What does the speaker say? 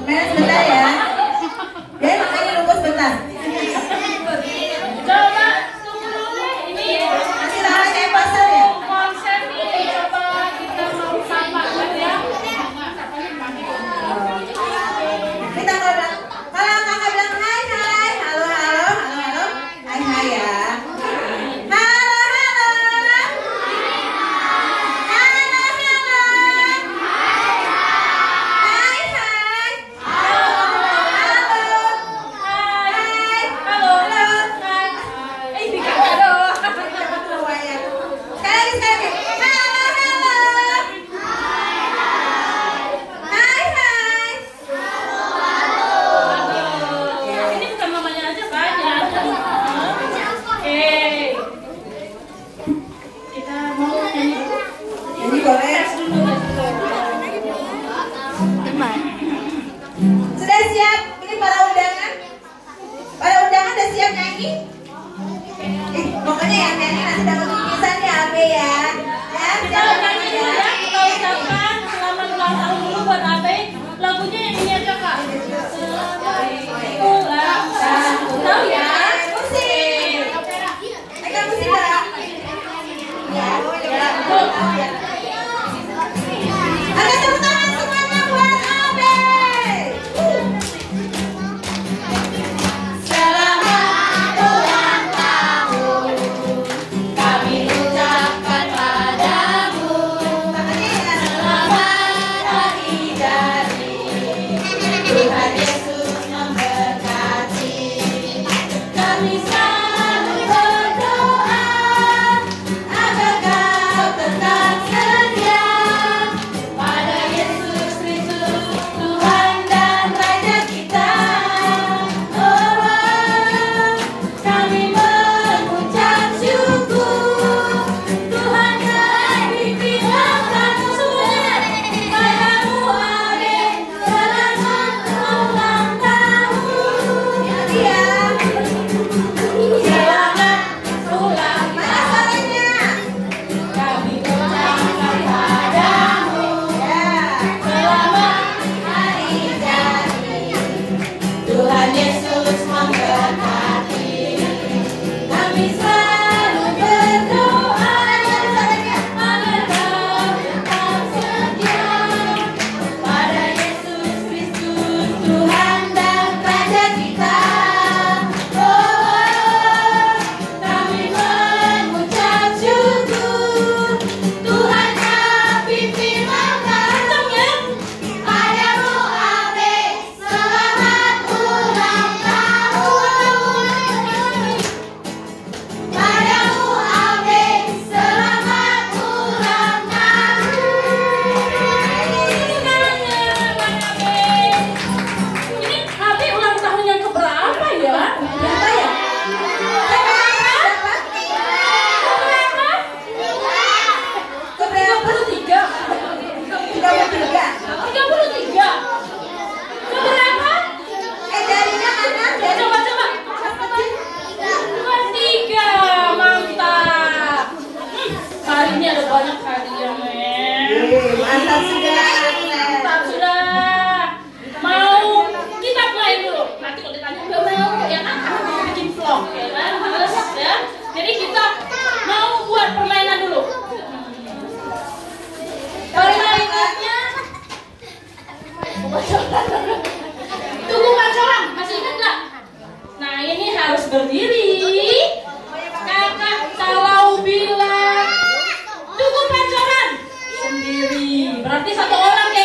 Permainan sebentar ya. Dan makanya nunggu sebentar. Coba tunggu dulu ini. Masih lama kayak pasar ya? Konsep ini coba kita mau sampaikan ya. Kita mau bilang, kalau kakak bilang hai hai, halo halo, halo halo, hai hai ya. Halo halo, halo halo, hai hai, halo, Halo. Dikata dong. semuanya. Sekali lagi, halo halo, hai hai. Ini bukan mamanya aja kan ya. Oke. Kita mau nyanyi dulu. Ini boleh. Sudah siap? Ini para undangan? Para undangan sudah siap nyanyi? Pokoknya yang nyanyi nanti dapat bingkisan ya, Abe ya. Ya, Kita siap nyanyi dulu ya. Kita ucapkan selamat ulang tahun dulu buat Abe. Lagunya yang ini aja Kak. Selamat ulang tahun. Tahu ya? Musik. Pegang musik ya. Ya, ya. Ada tepuk tangan semuanya buat Abe. Selamat ulang tahun. Kami ucapkan padamu. Selamat hari jadi. Tuhan Yesus memberkati. Kami selalu berdoa agar kau tetap setia pada Yesus Kristus Tuhan dan Raja kita. Oh, kami mengucap syukur Tuhan yang dipilihkan semuanya padamu Abe. Selamat ulang tahun. Iya. Selamat ulang Mana suaranya? kami ucapkan padamu. Ya. Selamat hari jadi. Tuhan Yesus memberkati. Kami selalu berdoa agar kau tetap setia pada Yesus Kristus Tuhan dan Raja kita. Oh, kami mengucap syukur Tuhan yang pimpin langkahnya padamu Abe. Selamat ulang tahun. Padamu Abe. Selamat ulang tahun. Ini Abe ulang tahun yang keberapa ya? Berapa ya? Keberapa? Keberapa? 33. 33. 33. Keberapa? Jarinya mana? Jari. Coba. 23. Mantap. Hari ini ada banyak hadiah, men. Mantap sudah. Mantap sudah. Mau kita mulai dulu. Nanti kalau ditanya nggak mau, ya kan? Karena mau bikin vlog, ya kan? Terus ya. Jadi kita mau buat permainan dulu. Permainannya tunggu pacaran, masih ingat nggak? Nah ini harus berdiri. Kakak kalau bilang tunggu pacaran sendiri, berarti satu orang ya